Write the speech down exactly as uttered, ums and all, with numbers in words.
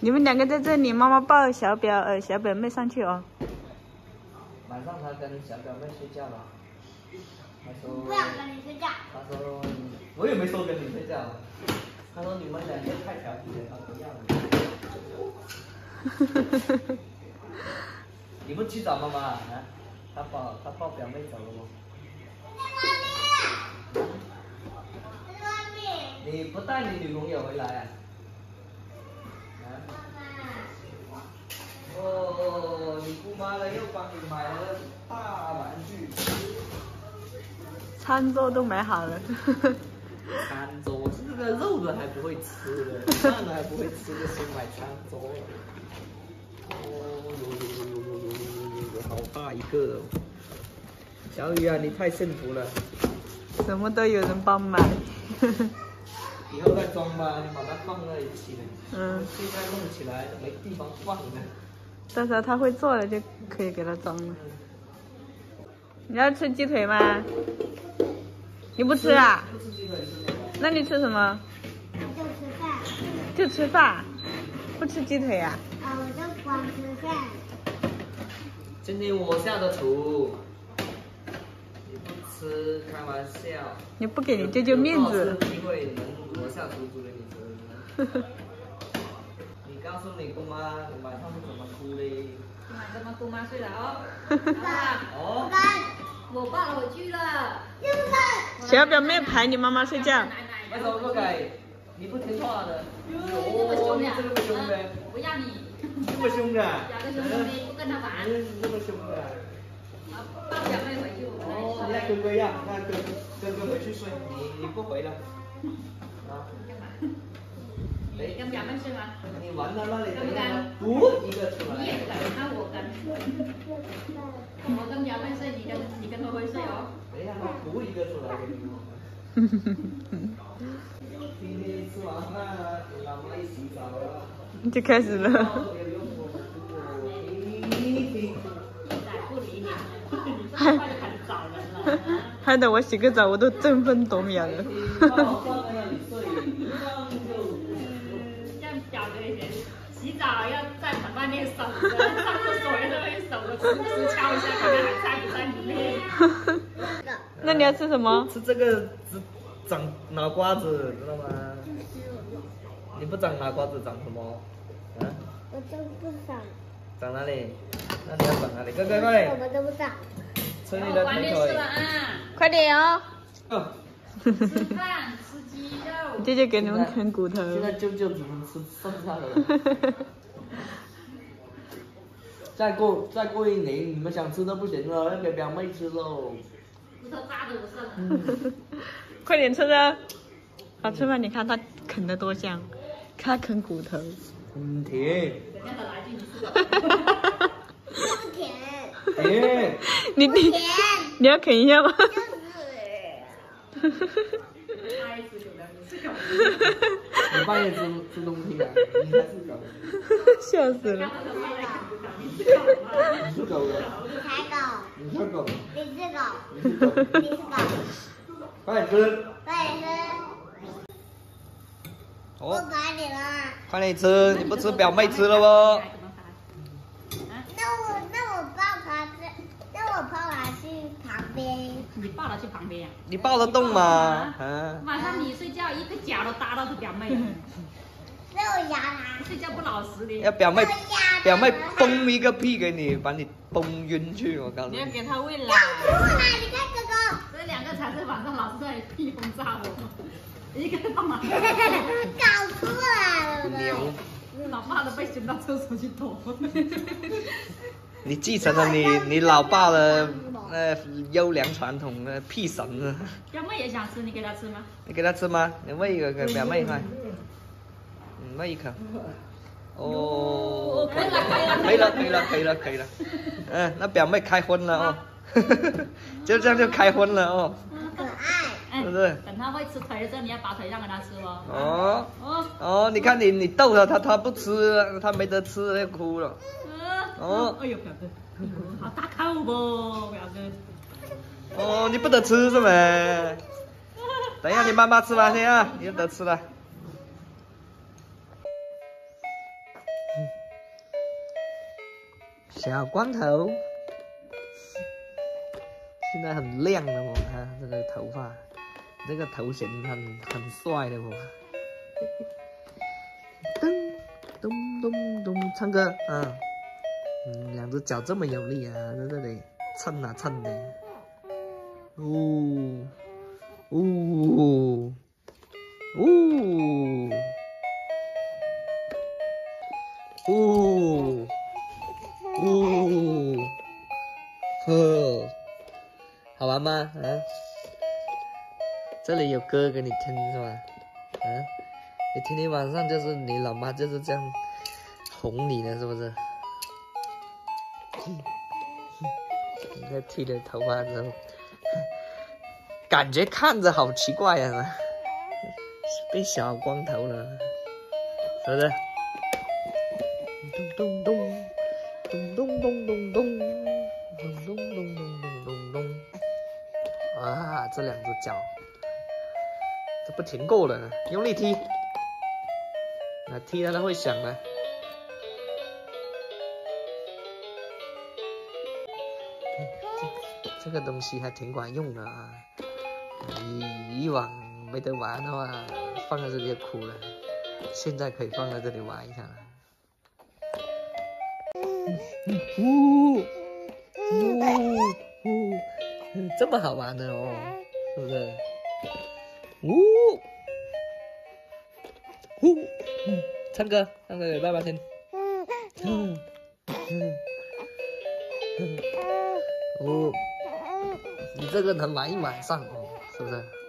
你们两个在这里，妈妈抱小表呃小表妹上去哦。 晚上他跟小表妹睡觉了。他说不想跟你睡觉。 他说我也没说跟你睡觉。他说你们两个太调皮了，他不要你。你不去找妈妈啊？他抱他抱表妹走了吗？ 在外面。 你不带你女朋友回来啊？啊？哦，你姑妈呢又帮你买了大玩具。 餐桌都买好了。 餐桌，这个肉的还不会吃的，饭的还不会吃的，先买餐桌了。哦，有有有有有有有有，好大一个哦！小雨啊，你太幸福了。 什么都有人帮买。 以后再装吧，你把它放在一起。 嗯。 现在弄起来没地方放呢。 到时候他会做了就可以给他装了。你要吃鸡腿吗？你不吃啊？ 不吃鸡腿是吗？ 那你吃什么？ 就吃饭。 就吃饭，不吃鸡腿呀？ 啊，我就光吃饭。 今天我下的厨，你不吃，开玩笑。 你不给你舅舅面子。 因为能我下厨煮给你吃。你告诉你姑妈，晚上是怎么哭的？ 今晚跟妈姑妈睡了哦。 爸。 哦。 我抱了回去了。 小表妹陪你妈妈睡觉。 为什么不给？你不听话的。 这么凶的。 这么凶的。 不要你。 这么凶的。 两个兄弟不跟他玩。 这么凶的。 抱表妹回去。 哦，你跟哥哥一样，那哥哥哥回去睡，你你不回了。啊。 你跟表妹睡吗？ 你玩到那里， 跟不跟？ 不，一个出来。 你也跟，那我跟。我跟表妹睡，你跟你跟慧慧睡哦。 等一下，我补一个出来给你们。今天吃完饭了，老妈一洗澡了。 就开始了。 还害得我洗个澡我都争分夺秒了。 这样表哥以前洗澡要在盆外面守着，上厕所也都会守着，时不时敲一下看看还在不在里面。 那你要吃什么？ 吃这个长脑瓜子，知道吗？你不长脑瓜子长什么？啊？ 我都不长。 长哪里？那你要长哪里？快快快！ 我们都不长。 吃你的腿腿。 快点哦！ 吃饭，吃鸡肉。 舅舅给你们啃骨头。 现在舅舅只能吃剩下的。再过再过一年，你们想吃都不行了，要给表妹吃喽。 骨头扎着我剩。 快点吃啊！好吃吗？你看他啃得多香，他啃骨头。 嗯，甜。 人家的来句你吃。 不甜。 甜。 你你你要啃一下吗？ 就是。 你半夜吃吃东西啊？你才是狗。 笑死了。 你是狗的。 你才狗。 你是狗。 你是狗。 你是狗。 你是狗。 快点吃。 快点吃。 哦。 我把你了。 快点吃，你不吃表妹吃了不？ 那我那我抱它去，那我抱它去旁边。 你抱它去旁边呀？ 你抱得动吗？啊。 晚上你睡觉一个脚都搭到这表妹了。 那我压它。 睡觉不老实的。 要表妹，表妹崩一个屁给你，把你崩晕去，我告诉你。 你要给他喂奶。 不啦，你看哥哥。 这两个才是晚上老是在屁轰炸我。一个干嘛？ 搞错了， 牛！ 老爸都被熏到厕所去躲。 你继承了你你老爸的呃优良传统的屁神啊！ 表妹也想吃，你给她吃吗？ 你给她吃吗？你喂一个给表妹快，嗯，喂一口。哦，可以了，可以了，可以了，可以了，可以了。嗯，那表妹开荤了哦，就这样就开荤了哦。 可爱。 是不是？ 等他会吃腿的时候，你要把腿让给他吃哦。 哦哦哦，你看你你逗他，他他不吃，他没得吃要哭了。哦。 哎呦，表哥，好大口不，表哥。 哦，你不得吃是没？等一下你妈妈吃完先啊，你就得吃了。 小光头，现在很亮了我看这个头发，这个头型很很帅的我。噔咚咚咚，唱歌啊，嗯，两只脚这么有力啊，在这里蹭啊蹭的，呜呜呜呜。呜，呵，好玩吗？啊，这里有歌给你听是吧？啊，你天天晚上就是你老妈就是这样哄你的，是不是？你看剃了头发之后，感觉看着好奇怪啊，变小光头了，是不是？咚咚咚。咚咚咚咚咚咚咚咚咚咚咚咚！啊，这两只脚，这不停够了呢，用力踢，啊，踢它它会响的。这这个东西还挺管用的啊！以以往没得玩的话，放在这里就哭了，现在可以放在这里玩一下了。呜呜呜，这么好玩的哦，是不是？呜呜，唱歌，唱歌给爸爸听。嗯嗯嗯，哦，你这个能玩一晚上哦，是不是？